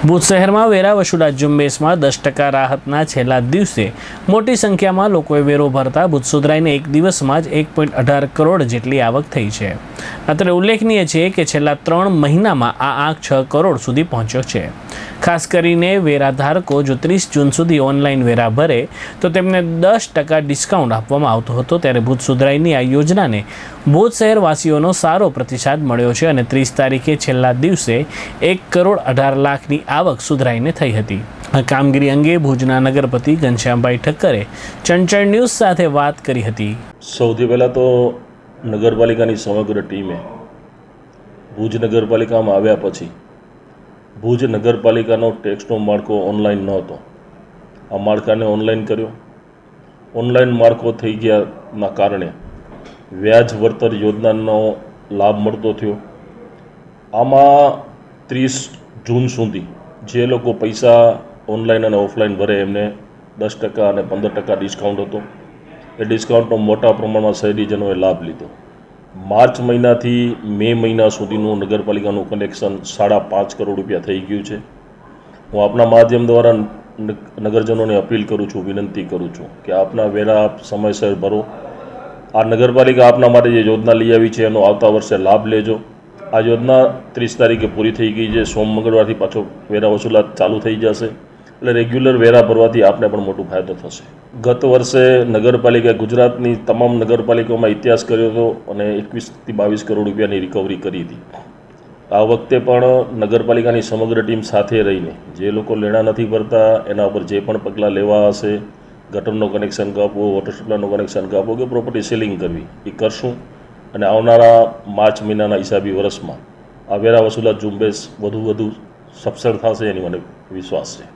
ભુજ શહેરમાં વેરા વસૂલાત ઝુંબેશમાં 10% રાહતના છેલ્લા દિવસે મોટી સંખ્યામાં લોકોએ વેરો ભરતા ભુજ સુધરાઈને એક દિવસમાં જ 1.18 કરોડ જેટલી આવક થઈ છે। અત્રે ઉલ્લેખનીય છે કે છેલ્લા 3 મહિનામાં આ આંક 6 કરોડ સુધી પહોંચ્યો છે। ખાસ કરીને વેરાધારકો જો 30 જૂન સુધી ઓનલાઈન વેરા ભરે તો તેમને 10% ડિસ્કાઉન્ટ આપવામાં આવતો હતો। ત્યારે ભુજ સુધરાઈની આ યોજનાને ભુજ શહેરવાસીઓનો સારો પ્રતિસાદ મળ્યો છે અને 30 તારીખે છેલ્લા દિવસે 1 કરોડ 18 લાખની આવક સુધરાઈને થઈ હતી। આ કામગીરી અંગે ભુજના નગરપતિ ઘનશ્યામભાઈ ઠક્કરે ચંચળ ન્યૂઝ સાથે વાત કરી હતી। સૌથી પહેલાં તો નગરપાલિકાની સમગ્ર ટીમે ભુજ નગરપાલિકામાં આવ્યા પછી ભુજ નગરપાલિકાનો ટેક્સનો માળખો ઓનલાઈન નહોતો, આ માળખાને ઓનલાઈન કર્યો। ઓનલાઈન માળખો થઈ ગયાના કારણે વ્યાજ વળતર યોજનાનો લાભ મળતો થયો। આમાં 30 જૂન સુધી જે લોકો પૈસા ઓનલાઈન અને ઓફલાઈન ભરે એમને 10% અને 15% ડિસ્કાઉન્ટ હતો। એ ડિસ્કાઉન્ટનો મોટા પ્રમાણમાં શહેરીજનોએ લાભ લીધો। માર્ચ મહિનાથી મે મહિના સુધીનું નગરપાલિકાનું કલેક્શન 5.5 કરોડ રૂપિયા થઈ ગયું છે। હું આપના માધ્યમ દ્વારા નગરજનોને અપીલ કરું છું, વિનંતી કરું છું કે આપના વેરા આપ સમયસર ભરો। આ નગરપાલિકા આપના માટે જે યોજના લઈ આવી છે એનો આવતા વર્ષે લાભ લેજો। આ યોજના 30 તારીખે પૂરી થઈ ગઈ છે। સોમ મંગળવારથી પાછો વેરા વસૂલાત ચાલુ થઈ જશે, એટલે રેગ્યુલર વેરા ભરવાથી આપને પણ મોટો ફાયદો થશે। ગત વર્ષે નગરપાલિકાએ ગુજરાતની તમામ નગરપાલિકાઓમાં ઇતિહાસ કર્યો હતો અને 21 થી 22 કરોડ રૂપિયાની રિકવરી કરી હતી। આ વખતે પણ નગરપાલિકાની સમગ્ર ટીમ સાથે રહીને જે લોકો લેણા નથી ભરતા એના ઉપર જે પણ પગલાં લેવા હશે, ગટરનો કનેક્શન કાપવો, વોટર સપ્લાયનો કનેક્શન કાપવો કે પ્રોપર્ટી સીલિંગ કરવી, એ કરશું। અને આવનારા માર્ચ મહિનાના હિસાબી વર્ષમાં આ વેરા વસૂલાત ઝુંબેશ વધુ સફળ થશે એની મને વિશ્વાસ છે।